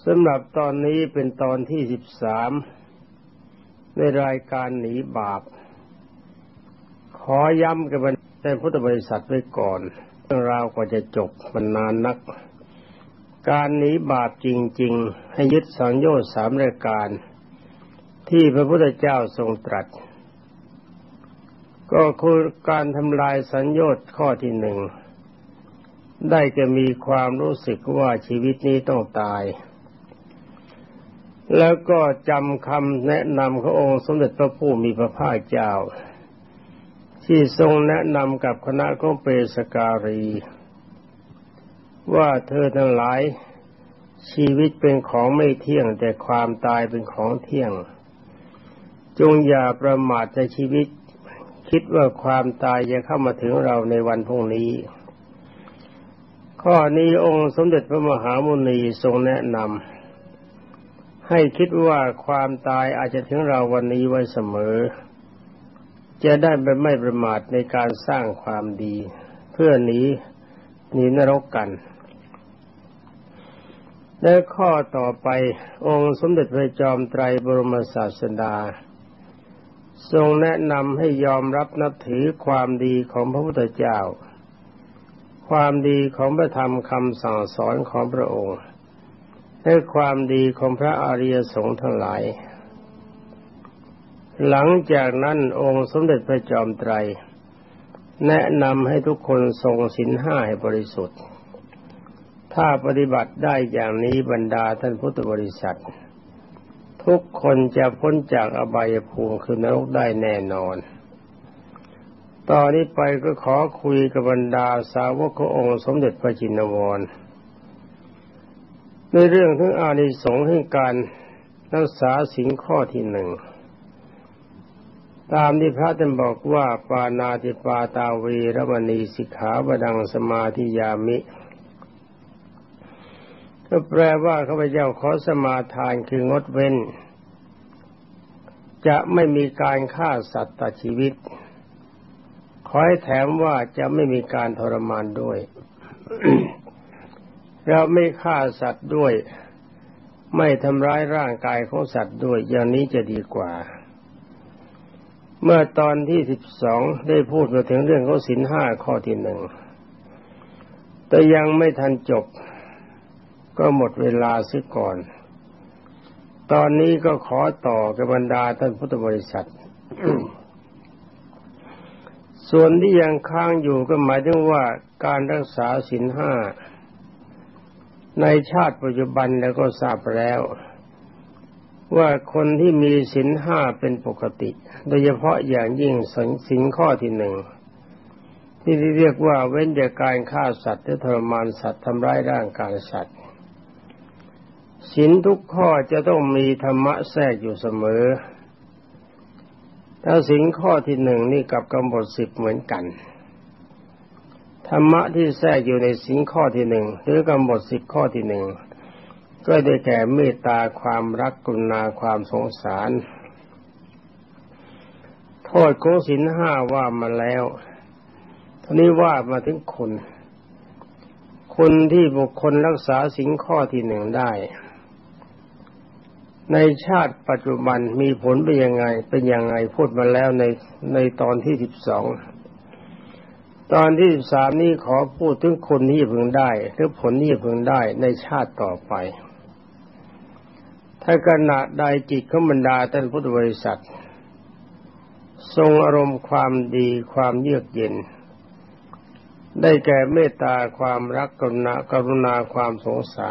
สำหรับตอนนี้เป็นตอนที่13ในรายการหนีบาปขอย้ำกับท่านพุทธบริษัทไว้ก่อนเรื่องราวกว่าจะจบมันนานนักการหนีบาปจริงๆให้ยึดสังโยชน์3รายการที่พระพุทธเจ้าทรงตรัสก็คือการทำลายสังโยชน์ข้อที่1ได้จะมีความรู้สึกว่าชีวิตนี้ต้องตายแล้วก็จำคำแนะนำขององค์สมเด็จพระผู้มีพระภาคเจ้าที่ทรงแนะนำกับคณะของเปสการีว่าเธอทั้งหลายชีวิตเป็นของไม่เที่ยงแต่ความตายเป็นของเที่ยงจงอย่าประมาทในชีวิตคิดว่าความตายจะเข้ามาถึงเราในวันพรุ่งนี้ข้อนี้องค์สมเด็จพระมหามุนีทรงแนะนำให้คิดว่าความตายอาจจะถึงเราวันนี้ไว้เสมอจะได้ไม่ประมาทในการสร้างความดีเพื่อหนีนรกกันและข้อต่อไปองค์สมเด็จพระจอมไตรบรมศาสดาทรงแนะนำให้ยอมรับนับถือความดีของพระพุทธเจ้าความดีของพระธรรมคำสั่งสอนของพระองค์และความดีของพระอริยสงฆ์ทั้งหลายหลังจากนั้นองค์สมเด็จพระจอมไตรแนะนำให้ทุกคนทรงศีล5ให้บริสุทธิ์ถ้าปฏิบัติได้อย่างนี้บรรดาท่านพุทธบริษัททุกคนจะพ้นจากอบายภูมิคือนรกได้แน่นอนตอนนี้ไปก็ขอคุยกับบรรดาสาวกขององค์สมเด็จพระจินวรในเรื่องถึงอานิสงส์แห่งการรักษาศีลข้อที่1ตามที่พระท่านบอกว่าปานาติปาตาเวรมณีสิกขาบดังสมาธิยามิก็แปลว่าข้าพเจ้าขอสมาทานคืองดเว้นจะไม่มีการฆ่าสัตว์ตัดชีวิตขอให้แถมว่าจะไม่มีการทรมานด้วย เราไม่ฆ่าสัตว์ด้วยไม่ทำร้ายร่างกายของสัตว์ด้วยอย่างนี้จะดีกว่าเมื่อตอนที่12ได้พูดมาถึงเรื่องของศีล5ข้อที่1แต่ยังไม่ทันจบก็หมดเวลาเสียก่อนตอนนี้ก็ขอต่อกับบรรดาท่านพุทธบริษัท ส่วนที่ยังค้างอยู่ก็หมายถึงว่าการรักษาศีล5ในชาติปัจจุบันแล้วก็ทราบแล้วว่าคนที่มีศีล5เป็นปกติโดยเฉพาะอย่างยิ่งศีลข้อที่1ที่เรียกว่าเว้นจากการฆ่าสัตว์หรือทรมานสัตว์ทำร้ายร่างกายสัตว์ศีลทุกข้อจะต้องมีธรรมะแทรกอยู่เสมอถ้าศีลข้อที่1นี่กับกำหนด10เหมือนกันธรรมะที่แทรกอยู่ในศีลข้อที่1หรือกำหนด10ข้อที่1ก็ได้แก่เมตตาความรักกรุณาความสงสารโทษของศีล5ว่ามาแล้วทีนี้ว่ามาถึงคุณที่บุคคลรักษาศีลข้อที่1ได้ในชาติปัจจุบันมีผลเป็นยังไงพูดมาแล้วในตอนที่12ตอนที่13นี้ขอพูดถึงคนที่พึงได้หรือผลที่พึงได้ในชาติต่อไปถ้าขณะใดจิตของบรรดาท่านพุทธบริษัททรงอารมณ์ความดีความเยือกเย็นได้แก่เมตตาความรักกรุณาความสงสาร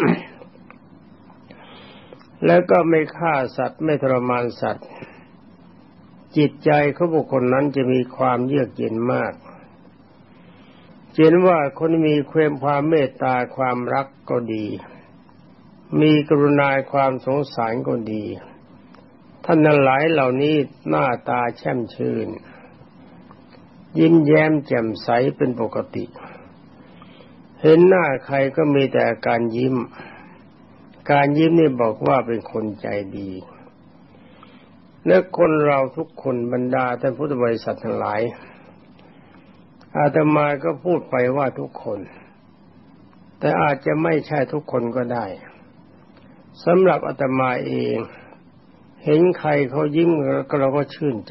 แล้วก็ไม่ฆ่าสัตว์ไม่ทรมานสัตว์จิตใจของบุคคลนั้นจะมีความเยือกเย็นมากเห็นว่าคนมีความเมตตาความรักก็ดีมีกรุณาความสงสารก็ดีท่านทั้งหลายเหล่านี้หน้าตาแช่มชื่นยิ้มแย้มแจ่มใสเป็นปกติเห็นหน้าใครก็มีแต่การยิ้มนี่บอกว่าเป็นคนใจดีและคนเราทุกคนบรรดาท่านพุทธบริษัททั้งหลายอาตมาก็พูดไปว่าทุกคนแต่อาจจะไม่ใช่ทุกคนก็ได้สำหรับอาตมาเองเห็นใครเขายิ้มเราก็ชื่นใจ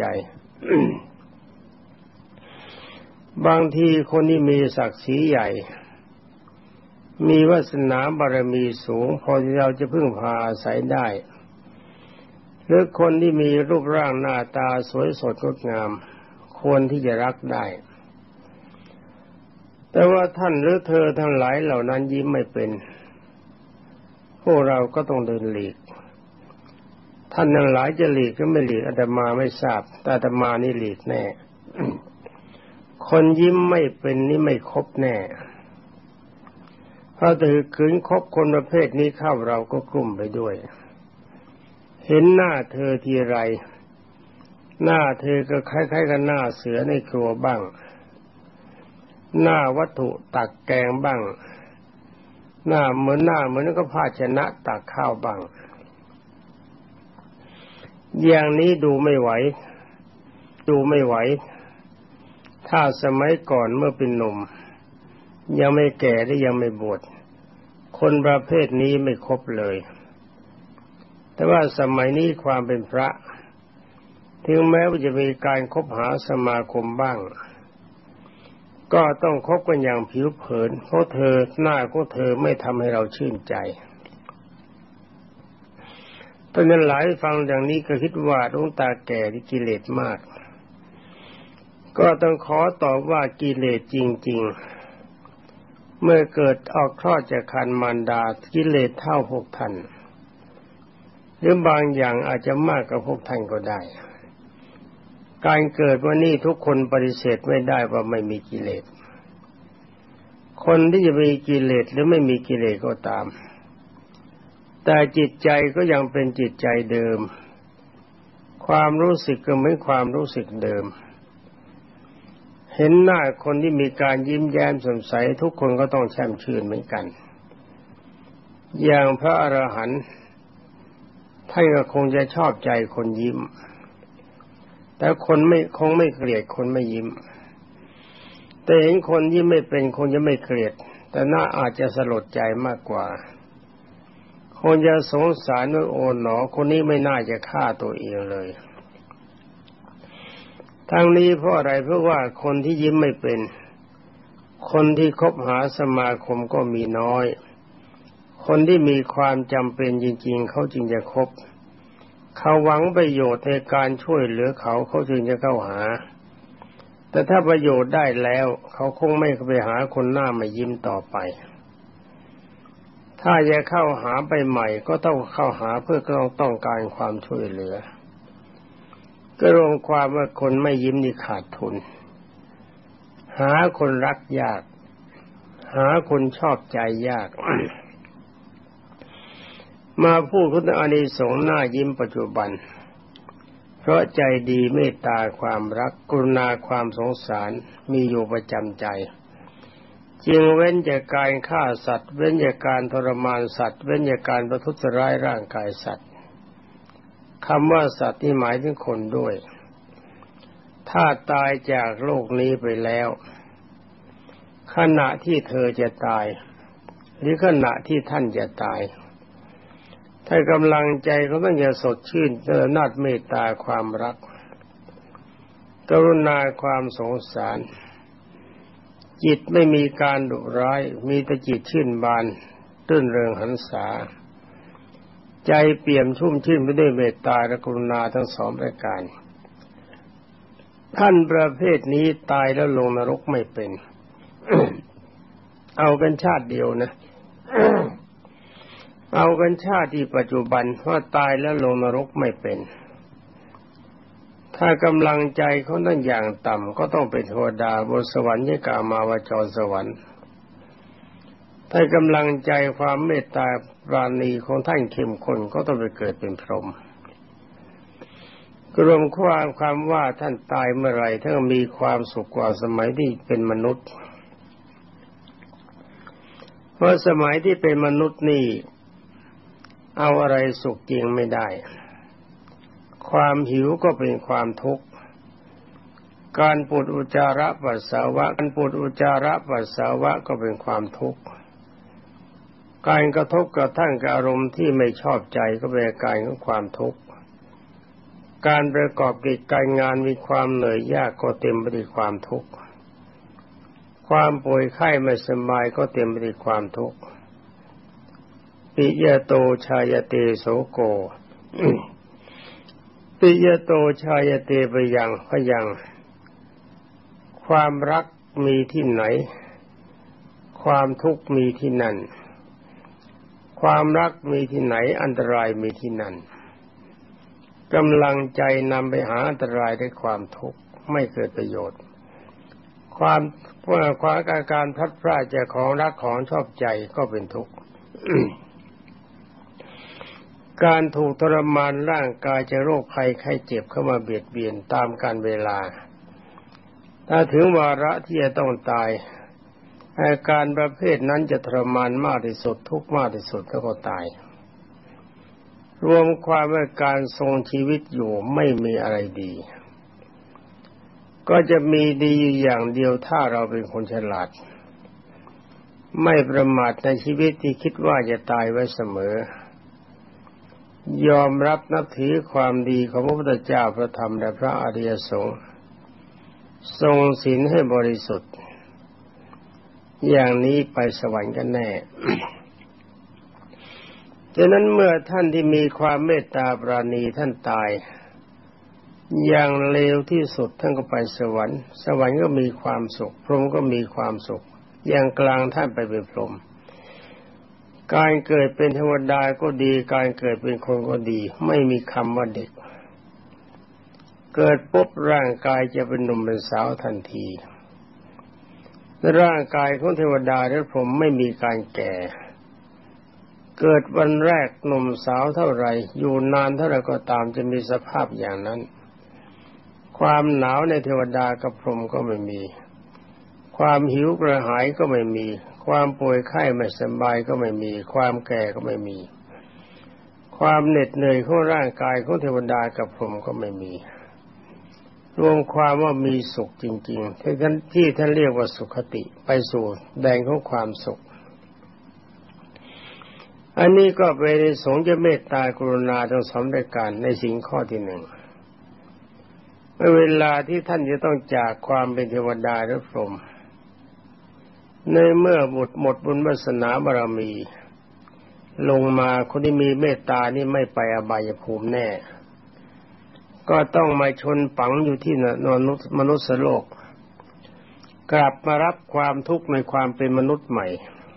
บางทีคนที่มีศักดิ์ศรีใหญ่มีวาสนาบารมีสูงพอที่เราจะพึ่งพาอาศัยได้หรือคนที่มีรูปร่างหน้าตาสวยสดงดงามควรที่จะรักได้แต่ว่าท่านหรือเธอทั้งหลายเหล่านั้นยิ้มไม่เป็นพวกเราก็ต้องเดินหลีกท่านทั้งหลายจะหลีกก็ไม่หลีกอาตมาไม่ทราบแต่อาตมานี่หลีกแน่ คนยิ้มไม่เป็นนี่ไม่คบแน่เพราะถือขืนคบคนประเภทนี้เข้าเราก็กลุ้มไปด้วยเห็นหน้าเธอทีไรหน้าเธอก็คล้ายๆกับหน้าเสือในครัวบ้างหน้าวัตถุตักแกงบ้างหน้าเหมือนกับภาชนะตักข้าวบ้างอย่างนี้ดูไม่ไหวถ้าสมัยก่อนเมื่อเป็นหนุ่มยังไม่แก่และยังไม่บวชคนประเภทนี้ไม่คบเลยแต่ว่าสมัยนี้ความเป็นพระถึงแม้ว่าจะมีการคบหาสมาคมบ้างก็ต้องคบกันอย่างผิวเผินเพราะหน้าของเธอไม่ทำให้เราชื่นใจตอนนั้นหลายฟังอย่างนี้ก็คิดว่าหลวงตาแก่ที่กิเลสมากก็ต้องขอตอบว่ากิเลสจริงๆเมื่อเกิดออกคลอดจากครรภ์มารดากิเลสเท่าพวกท่านหรือบางอย่างอาจจะมากกว่าพวกท่านก็ได้การเกิดวันนี้ทุกคนปฏิเสธไม่ได้ว่าไม่มีกิเลสคนที่จะมีกิเลสหรือไม่มีกิเลสก็ตามแต่จิตใจก็ยังเป็นจิตใจเดิมความรู้สึกก็เหมือนความรู้สึกเดิมเห็นหน้าคนที่มีการยิ้มแย้มสดใสทุกคนก็ต้องแช่มชื่นเหมือนกันอย่างพระอรหันต์ท่านก็คงจะชอบใจคนยิ้มแต่คนคงไม่เกลียดคนไม่ยิ้มแต่เห็นคนยิ้มไม่เป็นคงจะไม่เกลียดแต่น่าอาจจะสลดใจมากกว่าคงจะสงสารว่าโอ๋หนอคนนี้ไม่น่าจะฆ่าตัวเองเลยทั้งนี้เพราะอะไรเพราะว่าคนที่ยิ้มไม่เป็นคนที่คบหาสมาคมก็มีน้อยคนที่มีความจำเป็นจริงๆเขาจึงจะคบเขาหวังประโยชน์ในการช่วยเหลือเขาจึงจะเข้าหาแต่ถ้าประโยชน์ได้แล้วเขาคงไม่ไปหาคนหน้ามายิ้มต่อไปถ้าจะเข้าหาไปใหม่ก็ต้องเข้าหาเพื่อต้องการความช่วยเหลือก็รวมความว่าคนไม่ยิ้มนี่ขาดทุนหาคนรักยากหาคนชอบใจยาก มาพูดถึงอานิสงส์หน้ายิ้มปัจจุบันเพราะใจดีเมตตาความรักกรุณาความสงสารมีอยู่ประจำใจจึงเว้นจากการฆ่าสัตว์เว้นจากการทรมานสัตว์เว้นจากการประทุษร้ายร่างกายสัตว์คำว่าสัตว์ที่หมายถึงคนด้วยถ้าตายจากโลกนี้ไปแล้วขณะที่เธอจะตายหรือขณะที่ท่านจะตายถ้ากำลังใจเขาต้องจะสดชื่นนาฏเมตตาความรักกรุณาความสงสารจิตไม่มีการดุร้ายมีแต่จิตชื่นบานรื่นเริงหันษาใจเปี่ยมชุ่มชื่นไปด้วยเมตตาและกรุณาทั้งสองประการท่านประเภทนี้ตายแล้วลงนรกไม่เป็น เอากันชาติเดียวนะ เอากันชาติที่ปัจจุบันว่าตายแล้วลงนรกไม่เป็นถ้ากำลังใจเขานั่นอย่างต่ำก็ต้องเป็นเทวดาบนสวรรค์ยกามาวจรสวรรค์ถ้ากำลังใจความเมตตาปราณีของท่านเข้มข้นก็ต้องไปเกิดเป็นพรหมรวมความว่าท่านตายเมื่อไรท่านมีความสุขกว่าสมัยที่เป็นมนุษย์เพราะสมัยที่เป็นมนุษย์นี่เอาอะไรสุขจริงไม่ได้ความหิวก็เป็นความทุกข์การปวดอุจจาระปัสสาวะก็เป็นความทุกข์การกระทบกระทั่งกับอารมณ์ที่ไม่ชอบใจก็เป็นอาการของความทุกข์การประกอบกิจการงานมีความเหนื่อยยากก็เต็มไปด้วยความทุกข์ความป่วยไข้ไม่สบายก็เต็มไปด้วยความทุกข์ปิยโตชายเตโสโก ปิยโตชายเตไปยังพยังความรักมีที่ไหนความทุกข์มีที่นั่นความรักมีที่ไหนอันตรายมีที่นั่นกำลังใจนำไปหาอันตรายด้วยความทุกข์ไม่เกิดประโยชน์ความการพลัดพรากจากของรักของชอบใจก็เป็นทุกข์ การถูกทรมานร่างกายจากโรคภัยไข้เจ็บเข้ามาเบียดเบียนตามกาลเวลาถ้าถึงวาระที่จะต้องตายอาการประเภทนั้นจะทรมานมากที่สุดทุกข์มากที่สุดแล้วก็ตายรวมความว่าการทรงชีวิตอยู่ไม่มีอะไรดีก็จะมีดีอย่างเดียวถ้าเราเป็นคนฉลาดไม่ประมาทในชีวิตที่คิดว่าจะตายไว้เสมอยอมรับนับถือความดีของพระพุทธเจ้าพระธรรมและพระอริยสงฆ์ทรงศีลให้บริสุทธิ์อย่างนี้ไปสวรรค์กันแน่ ฉะนั้นเมื่อท่านที่มีความเมตตาปราณีท่านตายอย่างเลวที่สุดท่านก็ไปสวรรค์สวรรค์ก็มีความสุขพรหมก็มีความสุขอย่างกลางท่านไปเป็นพรหมการเกิดเป็นเทวดาก็ดีการเกิดเป็นคนก็ดีไม่มีคำว่าเด็กเกิดปุ๊บร่างกายจะเป็นหนุ่มเป็นสาวทันทีร่างกายของเทวดาและพรหมไม่มีการแก่เกิดวันแรกหนุ่มสาวเท่าไรอยู่นานเท่าไรก็ตามจะมีสภาพอย่างนั้นความหนาวในเทวดากับพรหมก็ไม่มีความหิวกระหายก็ไม่มีความป่วยไข้ไม่สบายก็ไม่มีความแก่ก็ไม่มีความเหน็ดเหนื่อยของร่างกายของเทวดากับพรหมก็ไม่มีรวมความว่ามีสุขจริงๆที่ท่านเรียกว่าสุขติไปสู่แดนของความสุขอันนี้ก็เป็นในสงฆ์จะเมตตากรุณาทั้งสองประการในสิ่งข้อที่หนึ่งเวลาที่ท่านจะต้องจากความเป็นเทวดาหรือพรหมในเมื่อหมดบุญวาสนาบารมีลงมาคนที่มีเมตตานี่ไม่ไปอบายภูมิแน่ก็ต้องมาชนฝังอยู่ที่มนุษย์โลกกลับมารับความทุกข์ในความเป็นมนุษย์ใหม่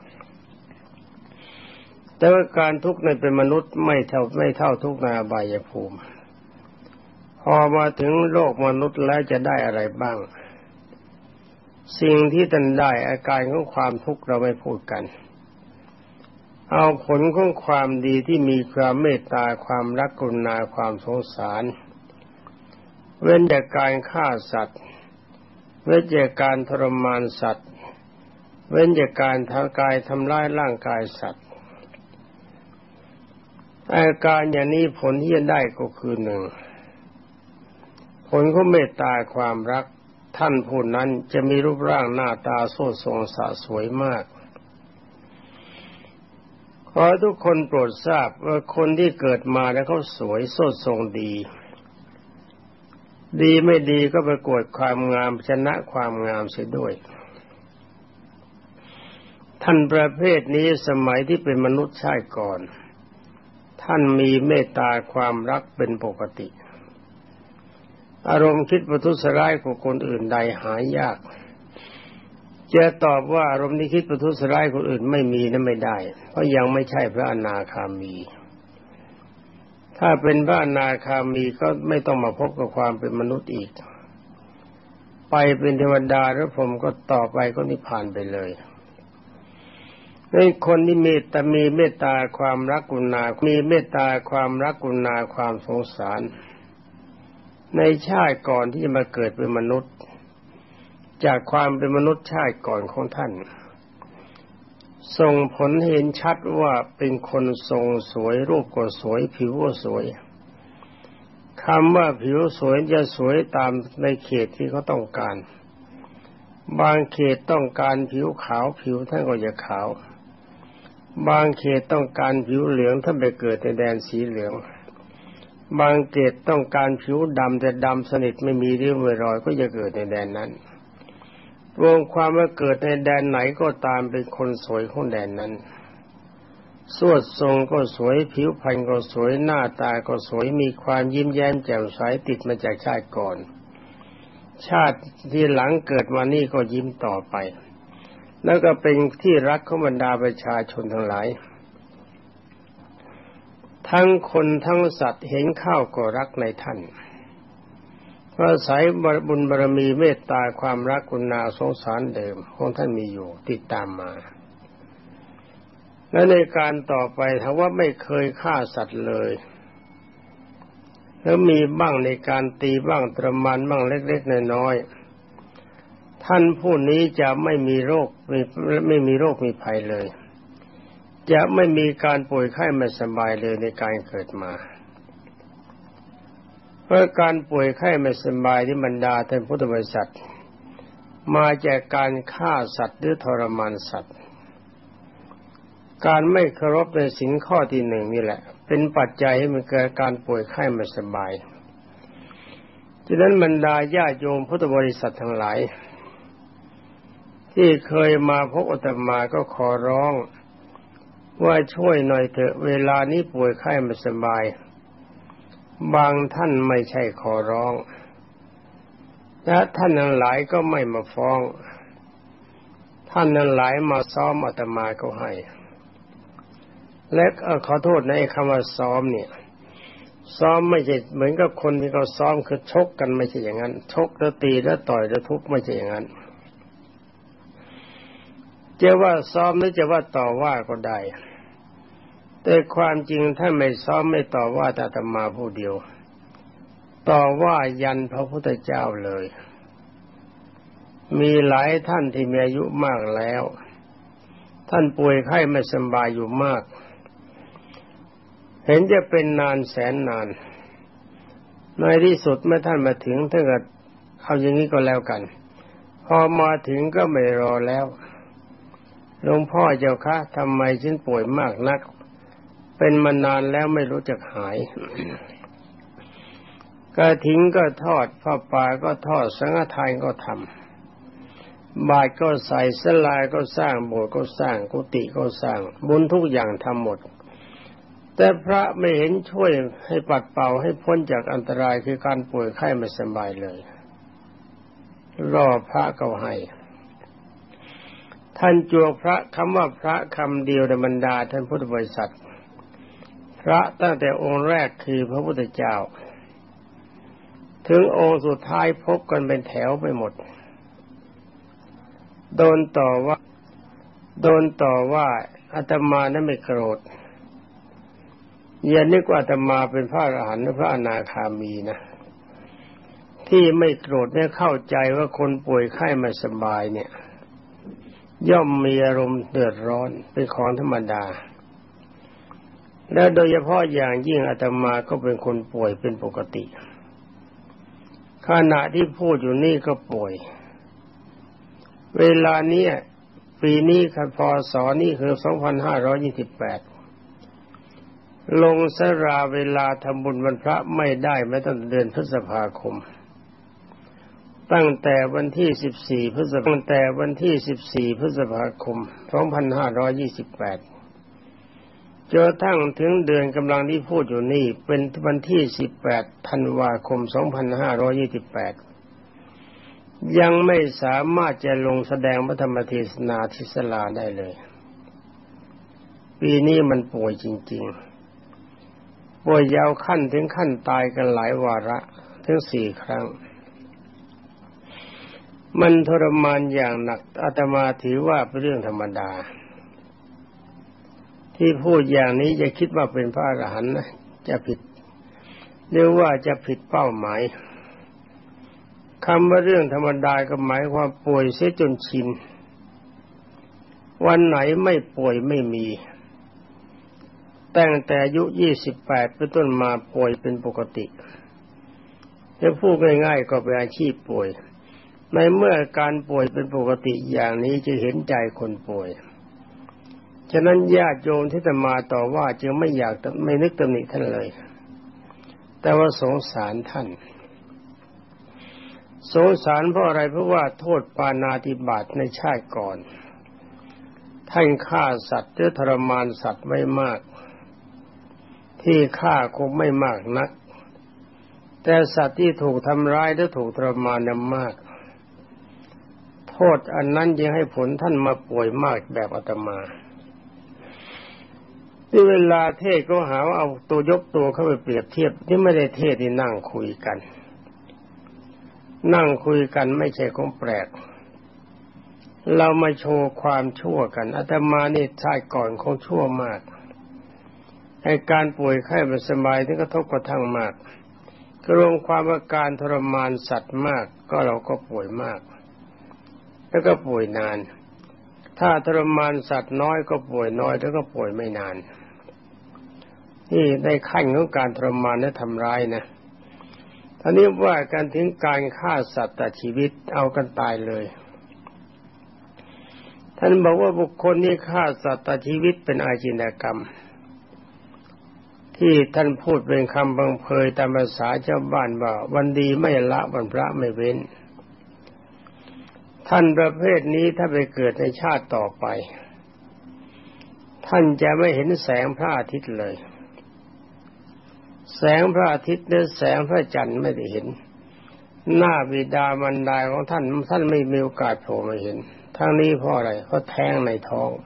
แต่ว่าการทุกข์ในเป็นมนุษย์ไม่เท่าทุกข์ในอบายภูมิพอมาถึงโลกมนุษย์แล้วจะได้อะไรบ้างสิ่งที่ท่านได้อาการของความทุกข์เราไม่พูดกันเอาผลของความดีที่มีความเมตตาความรักกรุณาความสงสารเว้นจากการฆ่าสัตว์เว้นจากการทรมานสัตว์เว้นจากการทำร้ายร่างกายสัตว์อาการอย่างนี้ผลที่จะได้ก็คือหนึ่งผลของเมตตาความรักท่านผู้นั้นจะมีรูปร่างหน้าตาโสดทรงสะสวยมากขอทุกคนโปรดทราบว่าคนที่เกิดมาแล้วเขาสวยโสดทรงดีไม่ดีก็ประกวดความงามชนะความงามเสียด้วยท่านประเภทนี้สมัยที่เป็นมนุษย์ชาติก่อนท่านมีเมตตาความรักเป็นปกติอารมณ์คิดประทุษร้ายของคนอื่นใดหายากจะตอบว่าอารมณ์ที่คิดประทุษร้ายคนอื่นไม่มีนั้นไม่ได้เพราะยังไม่ใช่พระอนาคามีถ้าเป็นพระอนาคามีก็ไม่ต้องมาพบกับความเป็นมนุษย์อีกไปเป็นเทวดาหรือพรหมก็ต่อไปก็นิพพานไปเลยในคนที่มีเมตตาความรักกรุณามีเมตตาความรักกรุณาความสงสารในชาติก่อนที่จะมาเกิดเป็นมนุษย์จากความเป็นมนุษย์ชาติก่อนของท่านส่งผลเห็นชัดว่าเป็นคนทรงสวยรูปก็สวยผิวก็สวยคำว่าผิวสวยจะสวยตามในเขตที่เขาต้องการบางเขตต้องการผิวขาวผิวท่านก็จะขาวบางเขตต้องการผิวเหลืองท่านไปเกิดในแดนสีเหลืองบางเขตต้องการผิวดำแต่ดำสนิทไม่มีริ้วรอยก็จะเกิดในแดนนั้นรวมความว่าเกิดในแดนไหนก็ตามเป็นคนสวยของแดนนั้นสวดทรงก็สวยผิวพรรณก็สวยหน้าตาก็สวยมีความยิ้มแย้มแจ่มใสติดมาจากชาติก่อนชาติที่หลังเกิดมานี่ก็ยิ้มต่อไปแล้วก็เป็นที่รักของบรรดาประชาชนทั้งหลายทั้งคนทั้งสัตว์เห็นเข้าก็รักในท่านเพราะอาศัยบุญบารมีเมตตาความรักกรุณาสงสารเดิมของท่านมีอยู่ติดตามมาและในการต่อไปถ้าว่าไม่เคยฆ่าสัตว์เลยแล้วมีบ้างในการตีบ้างตระมานบ้างเล็กๆน้อยๆท่านผู้นี้จะไม่มีโรคไม่มีโรคมีภัยเลยจะไม่มีการป่วยไข้ไม่สบายเลยในการเกิดมาเพราะการป่วยไข้ไม่สบายที่บรรดาท่านพุทธบริษัทมาจากการฆ่าสัตว์หรือทรมานสัตว์การไม่เคารพในศีลข้อที่หนึ่งนี่แหละเป็นปัจจัยให้มันเกิดการป่วยไข้ไม่สบายฉะนั้นบรรดาญาติโยมพุทธบริษัททั้งหลายที่เคยมาพบอาตมาก็ขอร้องว่าช่วยหน่อยเถอะเวลานี้ป่วยไข้ไม่สบายบางท่านไม่ใช่ขอร้องและท่านทั้งหลายก็ไม่มาฟ้องท่านทั้งหลายมาซ้อมอาตมาก็ให้และขอโทษนะไอ้คำว่าซ้อมเนี่ยซ้อมไม่ใช่เหมือนกับคนที่เขาซ้อมคือชกกันไม่ใช่อย่างนั้นชกแล้วตีแล้วต่อยแล้วทุบไม่ใช่อย่างนั้นจะว่าซ้อมหรือจะว่าต่อว่าก็ได้แต่ความจริงถ้าไม่ซ้อมไม่ต่อว่าแต่อาตมาผู้เดียวต่อว่ายันพระพุทธเจ้าเลยมีหลายท่านที่มีอายุมากแล้วท่านป่วยไข้ไม่สบายอยู่มากเห็นจะเป็นนานแสนนานในที่สุดเมื่อท่านมาถึงท่านก็เอาอย่างนี้ก็แล้วกันพอมาถึงก็ไม่รอแล้วหลวงพ่อเจ้าคะทำไมฉันป่วยมากนักเป็นมานานแล้วไม่รู้จักหายกฐินก็ทอดผ้าป่าก็ทอดสังฆทานก็ทำบาตรก็ใส่ศาลาก็สร้างโบสถ์ก็สร้างกุฏิก็สร้างบุญทุกอย่างทำหมดแต่พระไม่เห็นช่วยให้ปัดเป่าให้พ้นจากอันตรายคือการป่วยไข้ไม่สบายเลยรอพระก็ให้ท่านจวกพระคำว่าพระคำเดียวในบรรดาท่านพุทธบริษัทพระตั้งแต่องค์แรกคือพระพุทธเจ้าถึงองค์สุดท้ายพบกันเป็นแถวไปหมดโดนต่อว่าอาตมานั้นไม่โกรธอย่านึกว่าอาตมาเป็นพระอรหันต์หรือพระอนาคามีนะที่ไม่โกรธเนี่ยเข้าใจว่าคนป่วยไข้ไม่สบายเนี่ยย่อมมีอารมณ์เดือดร้อนเป็นของธรรมดาและโดยเฉพาะอย่างยิ่งอาตมาก็เป็นคนป่วยเป็นปกติขณะที่พูดอยู่นี่ก็ป่วยเวลานี้ปีนี้พศนี้คือ2528ลงสราเวลาทำบุญวันพระไม่ได้แม้ตั้งแต่เดือนพฤษภาคมตั้งแต่วันที่14พฤษภาคม2528จนทั้งถึงเดือนกำลังที่พูดอยู่นี่เป็นวันที่18ธันวาคม2528ยังไม่สามารถจะลงแสดงพระธรรมเทศนาที่ศาลาได้เลยปีนี้มันป่วยจริงๆป่วยยาวขั้นถึงขั้นตายกันหลายวาระถึง4 ครั้งมันทรมานอย่างหนักอาตมาถือว่าเป็นเรื่องธรรมดาที่พูดอย่างนี้จะคิดว่าเป็นพระอรหันต์นะจะผิดหรือว่าจะผิดเป้าหมายคำว่าเรื่องธรรมดาก็หมายความป่วยเสียจนชินวันไหนไม่ป่วยไม่มีตั้งแต่อายุ28เป็นต้นมาป่วยเป็นปกติจะพูดง่ายๆก็เป็นอาชีพป่วยในเมื่อการป่วยเป็นปกติอย่างนี้จะเห็นใจคนป่วยฉะนั้นญาติโยมที่จะมาต่อว่าจึงไม่อยากไม่นึกตำหนิท่านเลยแต่ว่าสงสารท่านสงสารเพราะอะไรเพราะว่าโทษปาณาติบาตในชาติก่อนท่านฆ่าสัตว์หรือทรมานสัตว์ไม่มากที่ฆ่าคงไม่มากนักแต่สัตว์ที่ถูกทำร้ายหรือถูกทรมานนั้นมากโทษอันนั้นยังให้ผลท่านมาป่วยมากแบบอาตมาที่เวลาเทศก็หาว่าเอาตัวยกตัวเข้าไปเปรียบเทียบที่ไม่ได้เทศที่นั่งคุยกันไม่ใช่ของแปลกเรามาโชว์ความชั่วกันอาตมานี่ชาติก่อนคงชั่วมากในการป่วยไข้ไม่สบายที่กระทบกระทั่งมากกรวมความว่าการทรมานสัตว์มากก็เราก็ป่วยมากแล้วก็ป่วยนานถ้าทรมานสัตว์น้อยก็ป่วยน้อยแล้วก็ป่วยไม่นานนี่ได้ขั้นของการทรมานและทำร้ายนะท่านี้ว่าการถึงการฆ่าสัตว์ตัดชีวิตเอากันตายเลยท่านบอกว่าบุคคลที่ฆ่าสัตว์ตัดชีวิตเป็นอาชญากรรมที่ท่านพูดเป็นคำบังเพยตามภาษาชาวบ้านว่าวันดีไม่ละวันพระไม่เว้นท่านประเภทนี้ถ้าไปเกิดในชาติต่อไปท่านจะไม่เห็นแสงพระอาทิตย์เลยแสงพระอาทิตย์หรือแสงพระจันทร์ไม่ได้เห็นหน้าบิดามารดาของท่านไม่มีโอกาสโผล่มาเห็นทั้งนี้เพราะอะไรเพราะแท้งในท้อง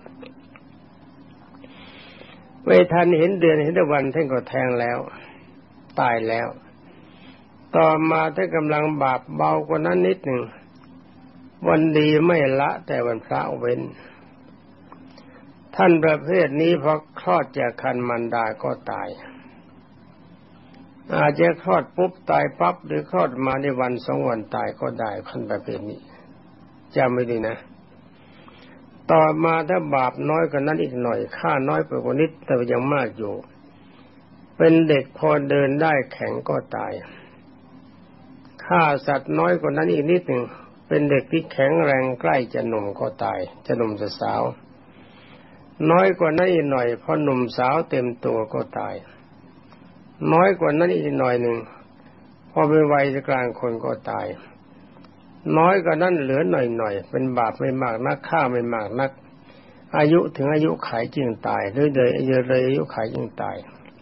ไม่ทันเห็นเดือนเห็นวันท่านก็แท้งแล้วตายแล้วต่อมาท่านกำลังบาปเบากว่านั้นนิดหนึ่งวันดีไม่ละแต่วันพระเว้นท่านประเภทนี้พอคลอดจากครรภ์มารดาก็ตายอาจจะคลอดปุ๊บตายปั๊บหรือคลอดมาในวันสองวันตายก็ได้ท่านประเภทนี้จำไว้ดีนะต่อมาถ้าบาปน้อยกว่านั้นอีกหน่อยฆ่าน้อยกว่านิดแต่ยังมากอยู่เป็นเด็กพอเดินได้แข็งก็ตายฆ่าสัตว์น้อยกว่านั้นอีกนิดหนึ่งเป็นเด็กที่แข็งแรงใกล้จะหนุ่มก็ตายจะหนุ่มจะสาวน้อยกว่านั้นอีกหน่อยพอหนุ่มสาวเต็มตัวก็ตายน้อยกว่านั้นอีกหน่อยหนึ่งพอเป็นวัยกลางคนก็ตายน้อยกว่านั้นเหลือหน่อยๆเป็นบาปไม่มากนักฆ่าไม่มากนักอายุถึงอายุขัยจึงตายหรือเลยอายุขัยจึงตาย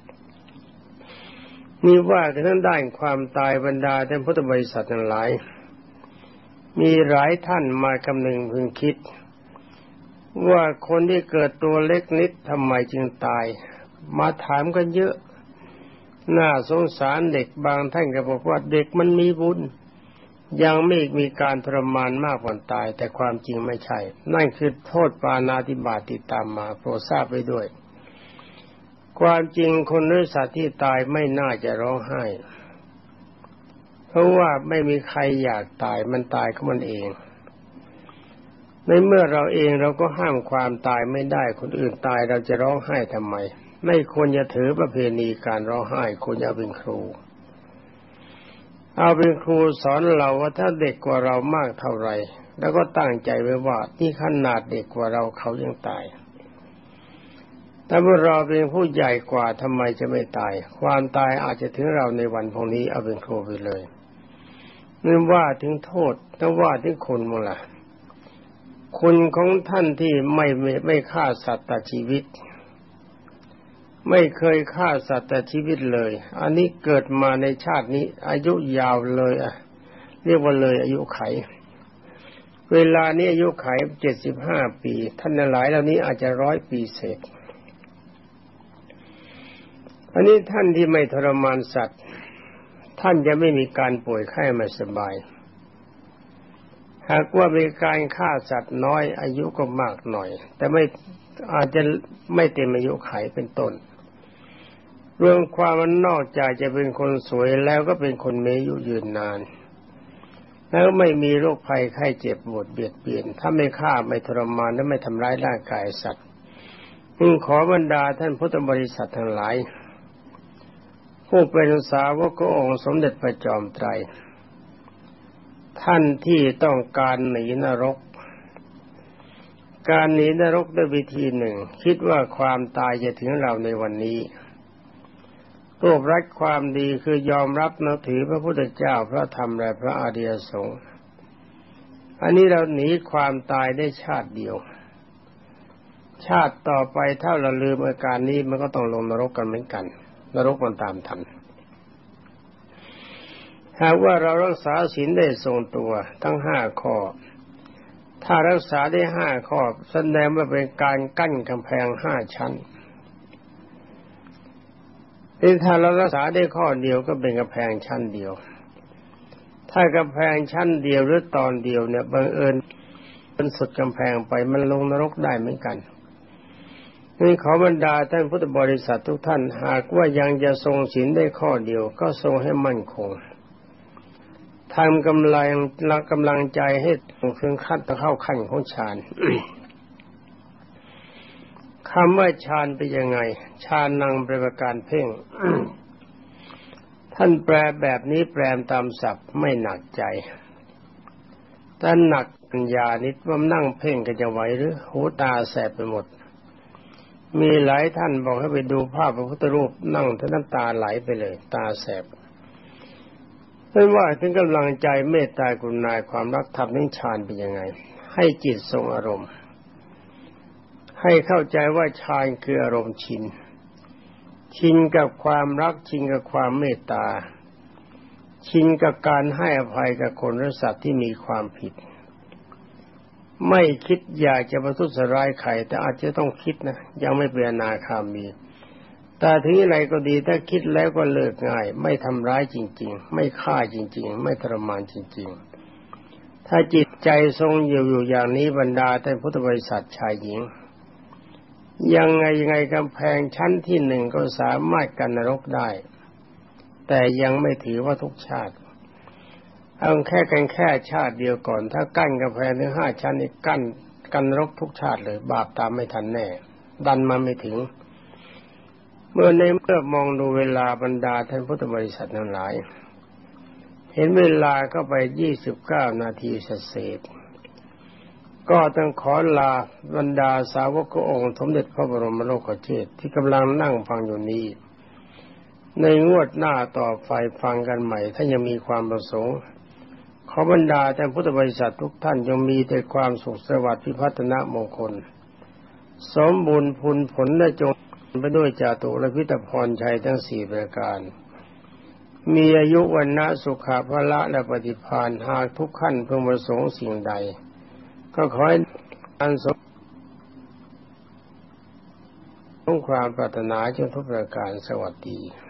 มีว่ากันทั้งด้านความตายบรรดาท่านพุทธบริษัททั้งหลายมีหลายท่านมาคำนึงพึงคิดว่าคนที่เกิดตัวเล็กนิดทำไมจึงตายมาถามกันเยอะน่าสงสารเด็กบางท่านก็บอกว่าเด็กมันมีบุญยังไม่มีการทรมานมากกว่าตายแต่ความจริงไม่ใช่นั่นคือโทษปาณาติบาตติดตามมาโปรดทราบไว้ด้วยความจริงคนหรือสัตว์ที่ตายไม่น่าจะร้องไห้เพราะว่าไม่มีใครอยากตายมันตายของมันเองในเมื่อเราเองเราก็ห้ามความตายไม่ได้คนอื่นตายเราจะร้องไห้ทำไมไม่ควรจะถือประเพณีการร้องไห้ควรจะเป็นครูเอาเป็นครูสอนเราว่าถ้าเด็กกว่าเรามากเท่าไรแล้วก็ตั้งใจไว้ว่านี่ขนาดเด็กกว่าเราเขายังตายแต่เมื่อเราเป็นผู้ใหญ่กว่าทำไมจะไม่ตายความตายอาจจะถึงเราในวันพรุ่งนี้เอาเป็นครูไปเลยนั่นว่าถึงโทษถ้าว่าถึงคุณมั้งล่ะคุณของท่านที่ไม่ฆ่าสัตว์ตัดชีวิตไม่เคยฆ่าสัตว์แต่ชีวิตเลยอันนี้เกิดมาในชาตินี้อายุยาวเลยเรียกว่าเลยอายุไขเวลานี้อายุไข75 ปีท่านหลายเหล่านี้อาจจะ100 ปีเศษอันนี้ท่านที่ไม่ทรมานสัตว์ท่านจะไม่มีการป่วยไข้ไม่สบายหากว่ามีการฆ่าสัตว์น้อยอายุก็มากหน่อยแต่ไม่อาจจะไม่เต็มอายุไขเป็นต้นเรื่องความมันนอกจากจะเป็นคนสวยแล้วก็เป็นคนมีอายุยืนนานแล้วไม่มีโรคภัยไข้เจ็บปวดเบียดเบียนถ้าไม่ฆ่าไม่ทรมานและไม่ทำร้ายร่างกายสัตว์ขอบรรดาท่านพุทธบริษัททั้งหลายผู้เป็นสาวกขององค์สมเด็จพระจอมไตรท่านที่ต้องการหนีนรกการหนีนรกด้วยวิธีหนึ่งคิดว่าความตายจะถึงเราในวันนี้รวบรัดความดีคือยอมรับนับถือพระพุทธเจ้าพระธรรมและพระอริยสงฆ์อันนี้เราหนีความตายได้ชาติเดียวชาติต่อไปถ้าเราลืมอาการนี้มันก็ต้องลงนรกกันเหมือนกันนรกมันตามทันหากว่าเรารักษาศีลได้ทรงตัวทั้ง5 ข้อถ้ารักษาได้5 ข้อแสดงว่าเป็นการกั้นกำแพง5 ชั้นถ้าเรารักษาได้ข้อเดียวก็เป็นกำแพงชั้นเดียวถ้ากำแพงชั้นเดียวหรือตอนเดียวเนี่ยบังเอิญเป็นสุดกำแพงไปมันลงนรกได้เหมือนกันนี่ขอบรรดาท่านพุทธบริษัททุกท่านหากว่ายังจะทรงศีลได้ข้อเดียวก็ทรงให้มั่นคงทำกำลังใจให้ถึงขั้นเข้าขั้นของฌาน คำว่าฌานเป็นยังไงฌานังเป็นประการเพ่ง ท่านแปลแบบนี้แปลตามศัพท์ไม่หนักใจแต่หนักปัญญานิดว่านั่งเพ่งก็จะไหวหรือหูตาแสบไปหมดมีหลายท่านบอกให้ไปดูภาพพระพุทธรูปนั่งท่านน้ำตาไหลไปเลยตาแสบไม่ว่าถึงกำลังใจเมตตากรุณาความรักธรรมนิฌานเป็นยังไงให้จิตทรงอารมณ์ให้เข้าใจว่าฌานคืออารมณ์ชินกับความรักชินกับความเมตตาชินกับการให้อภัยกับคนและสัตว์ที่มีความผิดไม่คิดอยากจะประทุษร้ายใครแต่อาจจะต้องคิดนะยังไม่เป็นอนาคามีแต่ถึงอะไรก็ดีถ้าคิดแล้วก็เลิกง่ายไม่ทำร้ายจริงๆไม่ฆ่าจริงๆไม่ทรมานจริงๆถ้าจิตใจทรงอยู่อย่างนี้บรรดาท่านพุทธบริษัทชายหญิงยังไงกำแพงชั้นที่1ก็สามารถกันนรกได้แต่ยังไม่ถือว่าทุกชาติเอาแค่ชาติเดียวก่อนถ้ากั้นกำแพงถึง5 ชั้นนี่กันนรกทุกชาติเลยบาปตามไม่ทันแน่ดันมาไม่ถึงเมื่อมองดูเวลาบรรดาท่านพุทธบริษัททั้งหลายเห็นเวลาก็ไป29 นาทีเศษก็ต้องขอลาบรรดาสาวกขององค์สมเด็จพระบรมโลกเชษฐ์ที่กำลังนั่งฟังอยู่นี้ในงวดหน้าต่อไปฟังกันใหม่ถ้ายังมีความประสงค์ขอบรรดาท่านพุทธบริษัททุกท่านจงมีแต่ความสุขสวัสดิ์พิพัฒนมงคลสมบูรณ์ผลและจงไปด้วยจาตุรพิธพรชัยทั้ง4 ประการมีอายุวันนะสุขภาละและปฏิภาณหากทุกขั้นพึงประสงค์สิ่งใดก็ขอให้อันสมความปรารถนาจงทุกประการสวัสดี